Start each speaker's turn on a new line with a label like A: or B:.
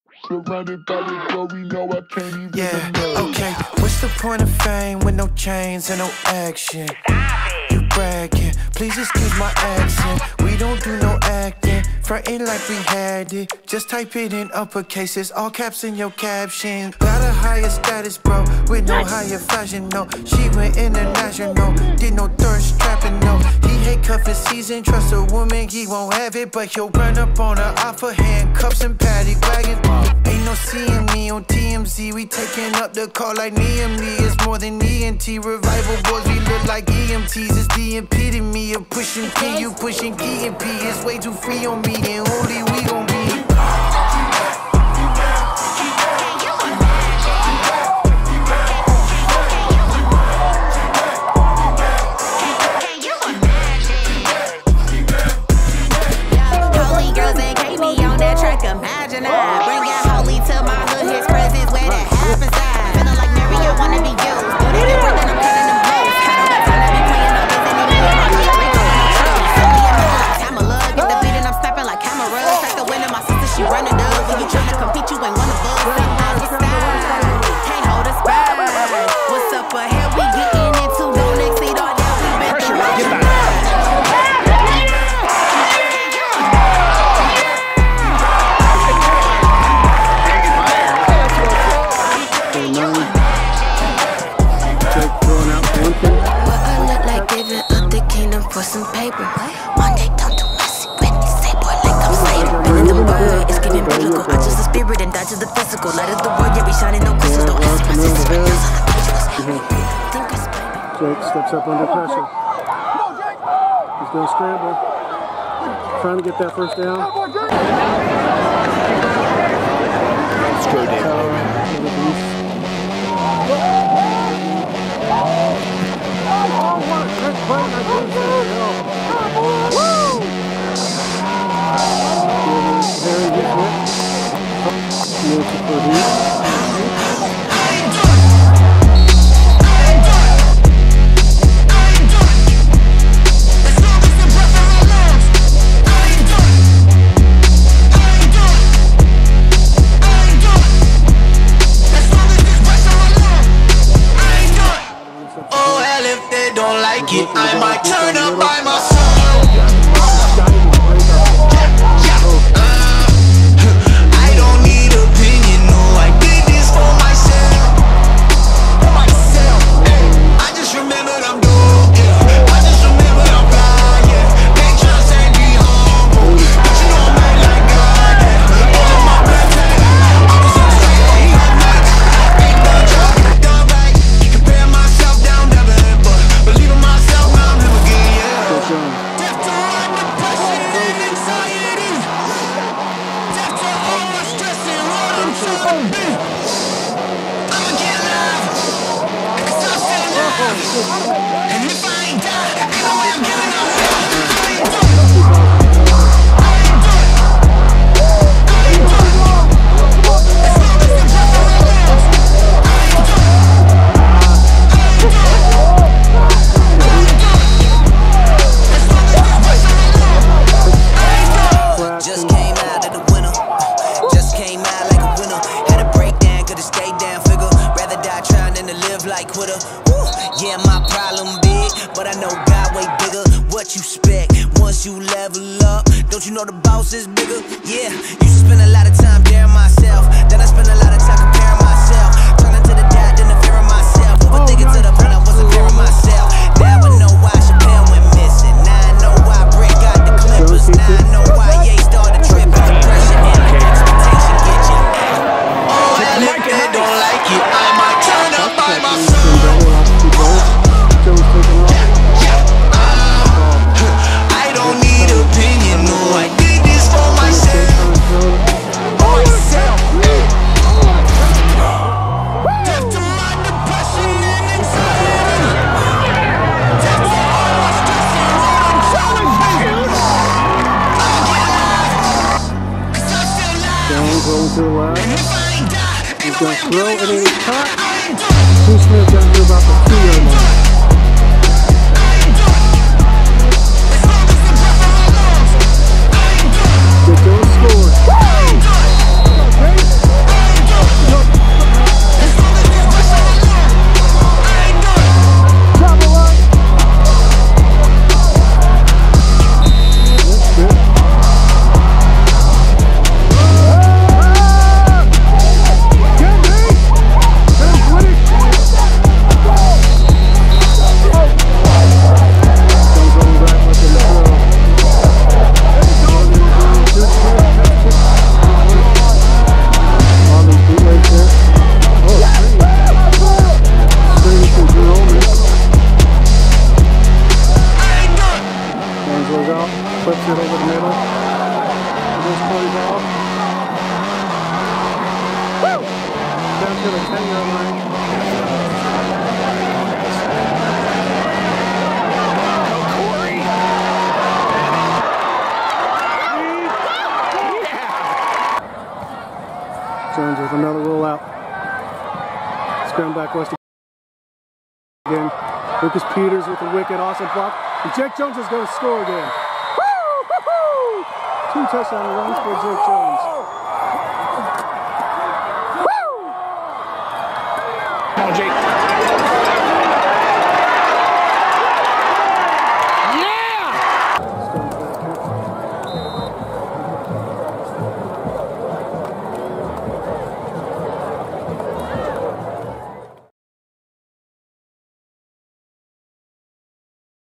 A: Surrounded by the glory, no, I can't even imagine.
B: Okay, what's the point of fame with no chains and no action? You bragging, please excuse my accent. We don't do no acting, frontin' like we had it. Just type it in uppercases, all caps in your caption. Got a higher status, bro, with no higher fashion, no. She went international, did no thirst trapping, no. He hate cuffing season, trust a woman, he won't have it, but he'll run up on her off her handcuffs and paddock wagon. Ain't no seeing me on TMZ, we taking up the call like Nearly. It's more than ENT, revival boys, we look like EMTs. It's the epitome of pushing P, you pushing key and P. It's way too free on me, and only we gon' be.
C: Holy girls and KB on that track, imagine I bring it holy to my hood, his presence where that happens. I feeling like Mary, I wanna be used. But it ain't working, I'm cutting them loose. I don't got time to be playing no games anymore. My head Rico on the truth. Send me a message, I'm a lug. Get the beat and I'm snapping like cameras. Track the win and my sister, she running up. When you tryna compete, you ain't one of us. Sometimes it's style, can't hold us back. What's up ahead? We getting into, don't exceed all that we been through.
D: For some paper. Monday, don't do messy with me. Say boy like I'm Satan. Been in the word, it's getting biblical. I just the spirit and die to the physical. Light of the world, yeah, we shining no crystals. Don't ask my sister, my girls on the pages.
E: Jake steps up under pressure. He's gonna scramble. Trying to get that first down.
A: Screw down.
F: I might turn up by myself. I don't need opinion, no, I did this for myself. I just remembered I'm dope, yeah. I just remembered I'm fly, yeah. They tryna say be humble, but you know I'm mad like God, yeah. All of my breath, I was on straight on my night. Ain't no job, done right. Compare myself down never, but believe in myself now I'm him again, yeah. Death to my depression and anxiety. Death to all my stress and what I'm trying to be. I'ma get alive, 'cause I'm still alive. And if I ain't died, ain't no way I'm giving up. I ain't done. I ain't done. I ain't done. As long as the breath in my lungs, I ain't done. I ain't done. I ain't done. As long as the breath in my lungs, I ain't done. Just came out of the winter. Just came out like a winner. Had a breakdown, could've stayed down, figure. Rather die trying than to live like quitter. Woo. Yeah, my problem big, but I know God way bigger. What you expect once you level up? Don't you know the boss is bigger? Yeah, used to spend a lot of time daring myself. Then I spent a lot of time comparing myself. Turning to the doubt, then the fear of myself. Overthinking to the point I wasn't fearing myself. Now I know why Chappelle went missing. Now I know why Brick got the Clippers. Now I know why Ye started tripping. Depression and expectation get you out. Oh, and if they don't like it, I might turn up by myself. I don't need opinion, no, I did this for myself. Death to my depression and anxiety. Death to all my stress and what I'm trying to be. I'ma get alive, 'cause I'm still alive.
E: Going to the left.
F: And if I ain't died, ain't
E: He's
F: no
E: gonna
F: way I'm
E: throw
F: giving
E: and then he's
F: up.
E: caught.
F: I ain't done.
E: Too Smith down to about the 2-yard line.
F: I ain't done. As long as the breath in my lungs, I ain't done.
E: They don't score.
F: I ain't done.
E: to the 10-yard line. Jones with another rollout. Scrum back west again. Lucas Peters with a wicked, awesome block. And Jake Jones is going to score again. Woo! 2 touchdown runs for Jake Jones.
G: Come on, Jake.